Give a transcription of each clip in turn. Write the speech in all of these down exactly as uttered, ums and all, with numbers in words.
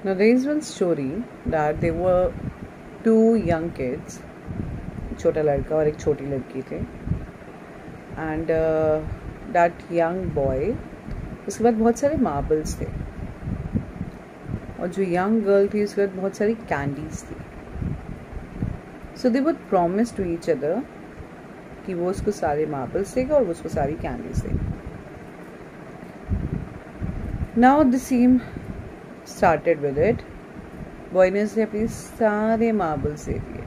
Now there is one story that there were two young kids, छोटा लड़का और एक छोटी लड़की थे, and uh, that young boy, उसके बाद बहुत सारे marbles थे, और जो young girl थी उसके बाद बहुत सारी candies थी. So they would promise to each other कि वो उसको सारे marbles देगा और वो उसको सारी candies देगा. Now the scene started with it. Boy ने उसे अपने सारे मार्बल्स दे दिए,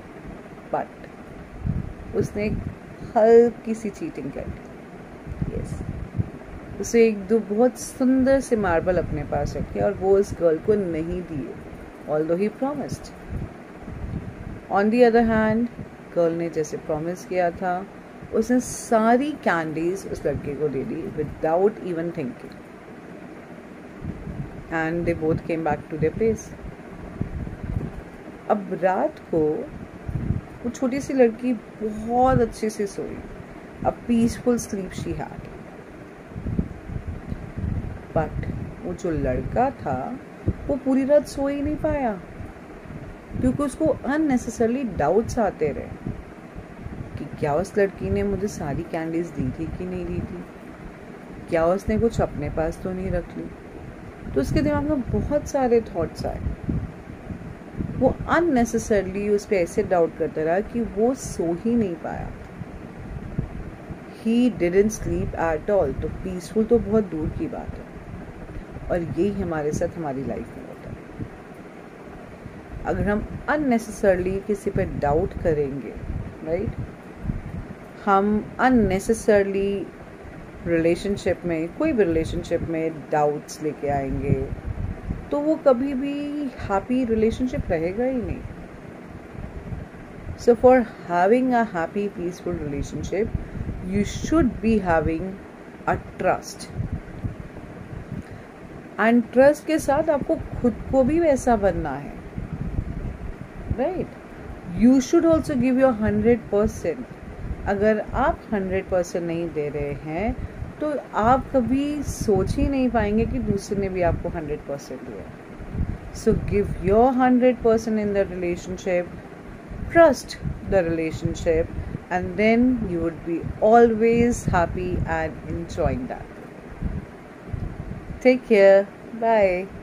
बट उसने एक हल्की सी चीटिंग कर दी. यस, उसे एक दो बहुत सुंदर से मार्बल अपने पास रखे और वो उस गर्ल को नहीं दिए, although he promised. On the other hand, girl ने जैसे प्रॉमिस किया था, उसने सारी कैंडीज उस लड़के को दे दी without even thinking. And they both came back to their place. अब रात को वो छोटी सी लड़की बहुत अच्छे से सोई. A peaceful sleep she had. But वो जो लड़का था वो पूरी रात सो ही नहीं पाया, क्योंकि उसको अननेसेसरली डाउट्स आते रहे कि क्या उस लड़की ने मुझे सारी कैंडीज दी थी कि नहीं दी थी, क्या उसने कुछ अपने पास तो नहीं रख ली. तो उसके दिमाग में बहुत सारे थॉट्स आए. वो अननेसेसरली उस पर ऐसे डाउट करता रहा कि वो सो ही नहीं पाया. He didn't sleep at all. तो पीसफुल तो बहुत दूर की बात है, और यही हमारे साथ हमारी लाइफ में होता है. अगर हम अननेसेसरली किसी पे डाउट करेंगे, राइट, हम अननेसेसरली रिलेशनशिप में, कोई भी रिलेशनशिप में डाउट्स लेके आएंगे, तो वो कभी भी हैप्पी रिलेशनशिप रहेगा ही नहीं. So for having a happy peaceful relationship, you should be having a trust. And trust के साथ आपको खुद को भी वैसा बनना है, right. You should also give your hundred percent. अगर आप हंड्रेड परसेंट नहीं दे रहे हैं तो आप कभी सोच ही नहीं पाएंगे कि दूसरे ने भी आपको हंड्रेड परसेंट दिया. So give your hundred percent in the relationship, trust the relationship, and then you would be always happy and enjoying that. Take care, bye.